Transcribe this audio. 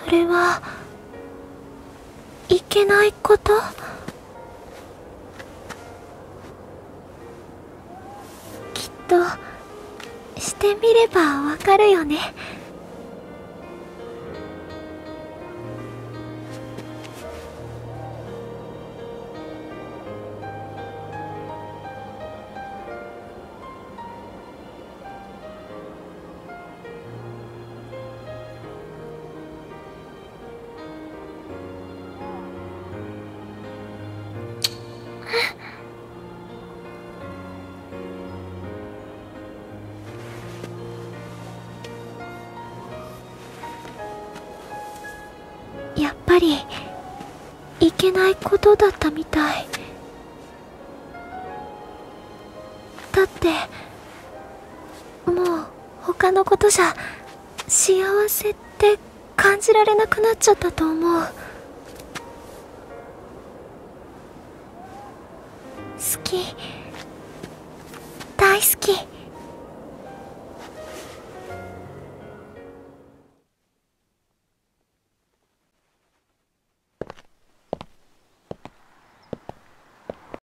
それはいけないこと？きっとしてみればわかるよね。やっぱりいけないことだったみたい。だってもう他のことじゃ幸せって感じられなくなっちゃったと思う。好き、大好き。